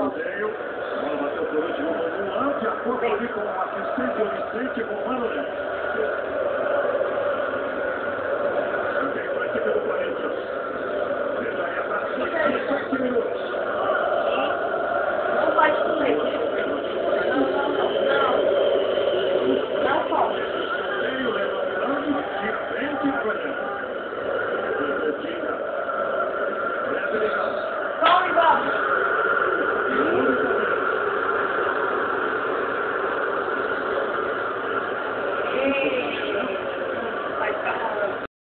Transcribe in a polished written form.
Rodeio. Bola bateu por último no lance. A curva ali com o assistente Vicente Romano Neto.